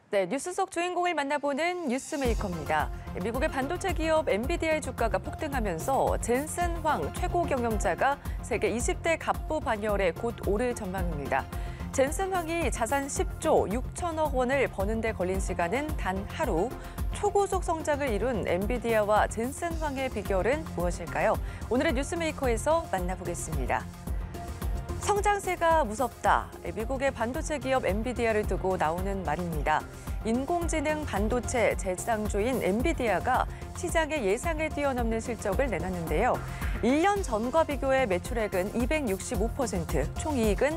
네, 뉴스 속 주인공을 만나보는 뉴스메이커입니다. 미국의 반도체 기업 엔비디아의 주가가 폭등하면서 젠슨 황 최고 경영자가 세계 20대 갑부 반열에 곧 오를 전망입니다. 젠슨 황이 자산 10조 6천억 원을 버는 데 걸린 시간은 단 하루. 초고속 성장을 이룬 엔비디아와 젠슨 황의 비결은 무엇일까요? 오늘의 뉴스메이커에서 만나보겠습니다. 성장세가 무섭다. 미국의 반도체 기업 엔비디아를 두고 나오는 말입니다. 인공지능 반도체 제장주인 엔비디아가 시장의 예상을 뛰어넘는 실적을 내놨는데요. 1년 전과 비교해 매출액은 265%, 총이익은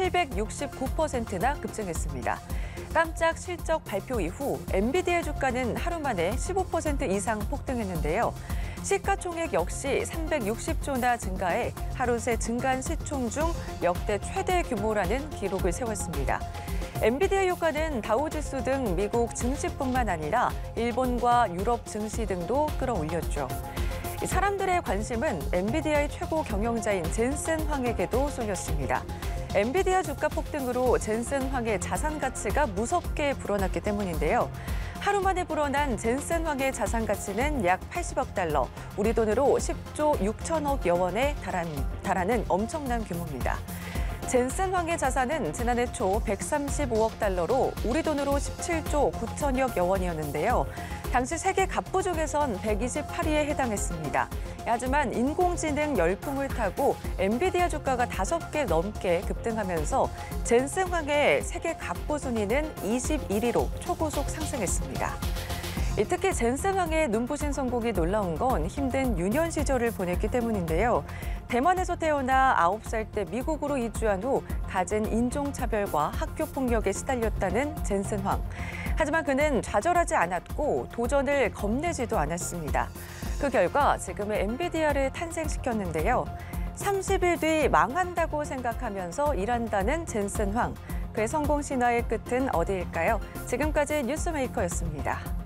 769%나 급증했습니다. 깜짝 실적 발표 이후 엔비디아 주가는 하루 만에 15% 이상 폭등했는데요. 시가총액 역시 360조나 증가해 하루 새 증가한 시총 중 역대 최대 규모라는 기록을 세웠습니다. 엔비디아 효과는 다우지수 등 미국 증시뿐만 아니라 일본과 유럽 증시 등도 끌어올렸죠. 사람들의 관심은 엔비디아의 최고 경영자인 젠슨 황에게도 쏠렸습니다. 엔비디아 주가 폭등으로 젠슨 황의 자산 가치가 무섭게 불어났기 때문인데요. 하루 만에 불어난 젠슨 황의 자산 가치는 약 80억 달러, 우리 돈으로 10조 6천억여 원에 달하는 엄청난 규모입니다. 젠슨 황의 자산은 지난해 초 135억 달러로 우리 돈으로 17조 9천여억 원이었는데요. 당시 세계 갑부 중에선 128위에 해당했습니다. 하지만 인공지능 열풍을 타고 엔비디아 주가가 5개 넘게 급등하면서 젠슨 황의 세계 갑부 순위는 21위로 초고속 상승했습니다. 특히 젠슨 황의 눈부신 성공이 놀라운 건 힘든 유년 시절을 보냈기 때문인데요. 대만에서 태어나 9살 때 미국으로 이주한 후 갖은 인종차별과 학교폭력에 시달렸다는 젠슨 황. 하지만 그는 좌절하지 않았고 도전을 겁내지도 않았습니다. 그 결과 지금의 엔비디아를 탄생시켰는데요. 30일 뒤 망한다고 생각하면서 일한다는 젠슨 황. 그의 성공 신화의 끝은 어디일까요? 지금까지 뉴스메이커였습니다.